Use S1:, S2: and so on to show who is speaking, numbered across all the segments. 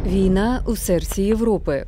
S1: Війна у серці Європи.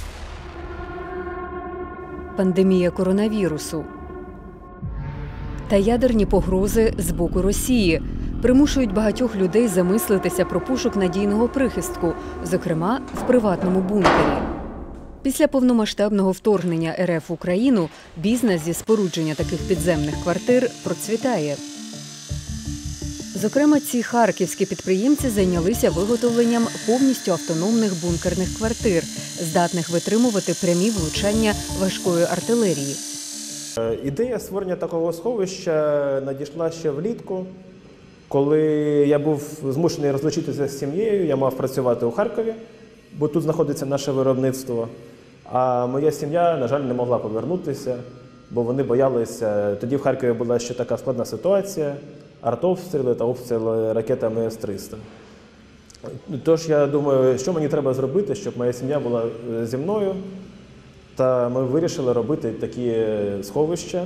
S1: Пандемія коронавірусу. Та ядерні погрози з боку Росії примушують багатьох людей замислитися про пошук надійного прихистку, зокрема в приватному бункері. Після повномасштабного вторгнення РФ в Україну бізнес зі спорудження таких підземних квартир процвітає. Зокрема, ці харківські підприємці зайнялися виготовленням повністю автономних бункерних квартир, здатних витримувати прямі влучання важкої артилерії.
S2: Ідея створення такого сховища надійшла ще влітку, коли я був змушений розлучитися з сім'єю, я мав працювати у Харкові, бо тут знаходиться наше виробництво. А моя сім'я, на жаль, не могла повернутися, бо вони боялися. Тоді в Харкові була ще така складна ситуація – артобстріли та обстріли ракетами С-300. Тож я думаю, що мені треба зробити, щоб моя сім'я була зі мною. Та ми вирішили робити такі сховища.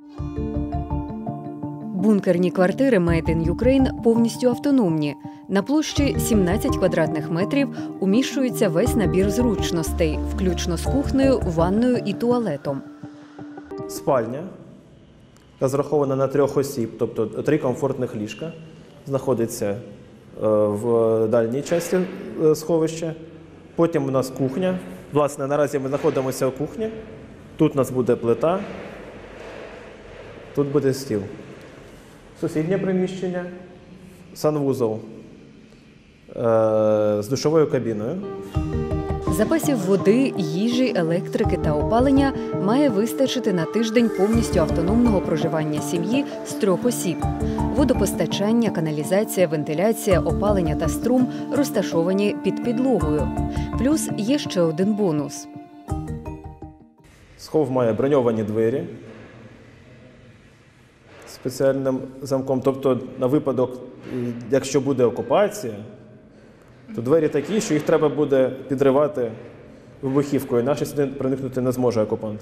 S1: Бункерні квартири Made in Ukraine повністю автономні. На площі 17 квадратних метрів уміщується весь набір зручностей, включно з кухнею, ванною і туалетом.
S2: Спальня, розрахована на 3 осіб, тобто 3 комфортних ліжка, знаходиться в дальній частині сховища. Потім у нас кухня. Власне, наразі ми знаходимося у кухні. Тут у нас буде плита, тут буде стіл. Сусіднє приміщення, санвузол з душовою кабіною.
S1: Запасів води, їжі, електрики та опалення має вистачити на тиждень повністю автономного проживання сім'ї з 3 осіб. Водопостачання, каналізація, вентиляція, опалення та струм розташовані під підлогою. Плюс є ще один бонус.
S2: Схов має броньовані двері з спеціальним замком. Тобто, на випадок, якщо буде окупація, то двері такі, що їх треба буде підривати вибухівкою, іначе сюди проникнути не зможе окупант.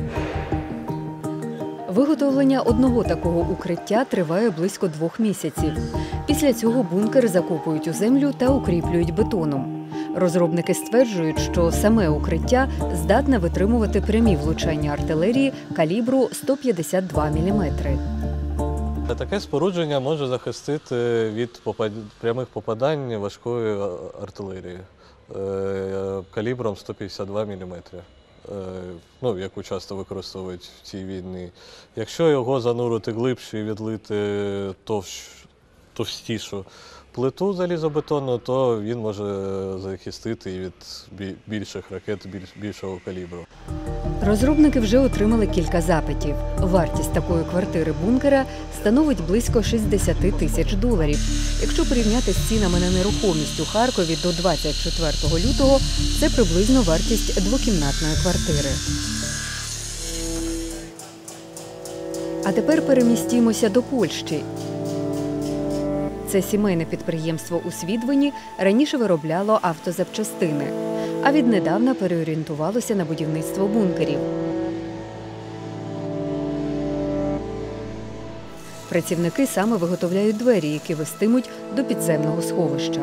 S1: Виготовлення одного такого укриття триває близько 2 місяців. Після цього бункер закопують у землю та укріплюють бетоном. Розробники стверджують, що саме укриття здатне витримувати прямі влучання артилерії калібру 152 мм.
S3: Таке спорудження може захистити від прямих попадань важкої артилерії калібром 152 мм, яку часто використовують в цій війні. Якщо його занурити глибше і відлити товстішу плиту залізобетонну, то він може захистити і від більших ракет більшого калібру.
S1: Розробники вже отримали кілька запитів. Вартість такої квартири-бункера становить близько $60 тисяч. Якщо порівняти з цінами на нерухомість у Харкові до 24 лютого, це приблизно вартість двокімнатної квартири. А тепер перемістімося до Польщі. Це сімейне підприємство у Свідвині раніше виробляло автозапчастини, а віднедавна переорієнтувалося на будівництво бункерів. Працівники саме виготовляють двері, які вестимуть до підземного сховища.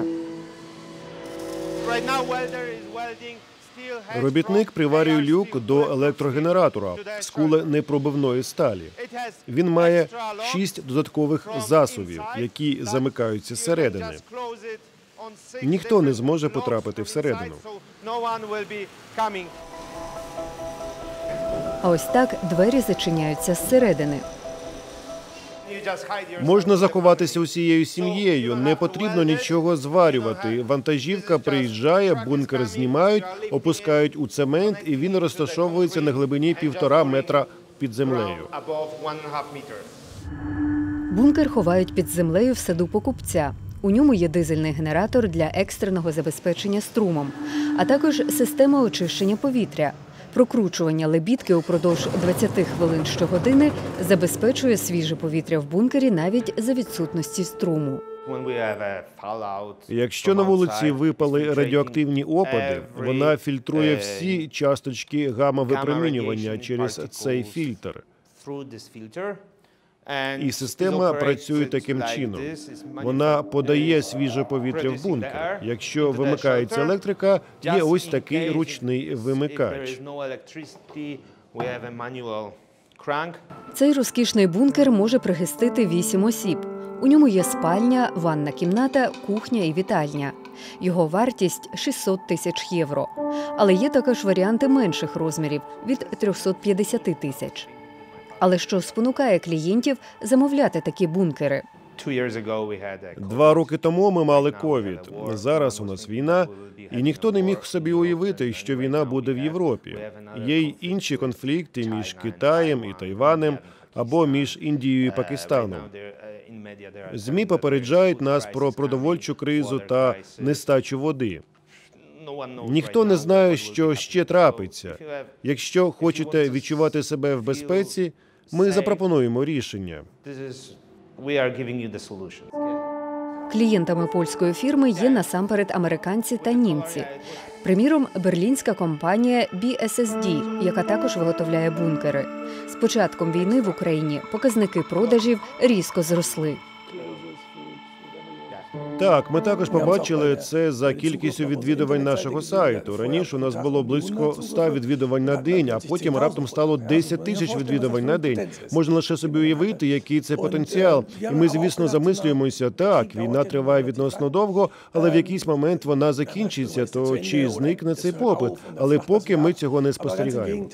S4: Робітник приварює люк до електрогенератора з куленепробивної сталі. Він має 6 додаткових засувів, які замикаються зсередини. Ніхто не зможе потрапити всередину.
S1: А ось так двері зачиняються зсередини.
S4: Можна заховатися усією сім'єю, не потрібно нічого зварювати. Вантажівка приїжджає, бункер знімають, опускають у цемент, і він розташовується на глибині 1,5 метра під землею.
S1: Бункер ховають під землею в саду покупця. У ньому є дизельний генератор для екстреного забезпечення струмом, а також система очищення повітря. Прокручування лебідки упродовж 20 хвилин щогодини забезпечує свіже повітря в бункері навіть за відсутності струму.
S4: Якщо на вулиці випали радіоактивні опади, вона фільтрує всі часточки гамма-випромінювання через цей фільтр. І система працює таким чином. Вона подає свіже повітря в бункер. Якщо вимикається електрика, є ось такий ручний вимикач.
S1: Цей розкішний бункер може прихистити 8 осіб. У ньому є спальня, ванна кімната, кухня і вітальня. Його вартість – 600 тисяч євро. Але є також варіанти менших розмірів – від 350 тисяч. Але що спонукає клієнтів замовляти такі бункери?
S4: 2 роки тому ми мали ковід. Зараз у нас війна, і ніхто не міг собі уявити, що війна буде в Європі. Є й інші конфлікти між Китаєм і Тайванем або між Індією і Пакистаном. ЗМІ попереджають нас про продовольчу кризу та нестачу води. Ніхто не знає, що ще трапиться. Якщо хочете відчувати себе в безпеці, ми запропонуємо рішення.
S1: Клієнтами польської фірми є насамперед американці та німці. Приміром, берлінська компанія BSSD, яка також виготовляє бункери. З початком війни в Україні показники продажів різко зросли.
S4: Так, ми також побачили це за кількістю відвідувань нашого сайту. Раніше у нас було близько 100 відвідувань на день, а потім раптом стало 10 тисяч відвідувань на день. Можна лише собі уявити, який це потенціал. І ми, звісно, замислюємося, так, війна триває відносно довго, але в якийсь момент вона закінчиться, то чи зникне цей попит. Але поки ми цього не спостерігаємо.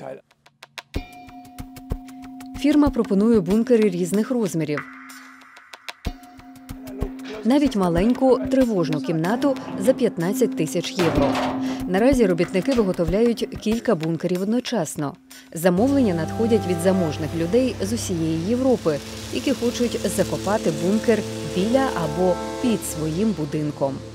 S1: Фірма пропонує бункери різних розмірів. Навіть маленьку тривожну кімнату за 15 тисяч євро. Наразі робітники виготовляють кілька бункерів одночасно. Замовлення надходять від заможних людей з усієї Європи, які хочуть закопати бункер біля або під своїм будинком.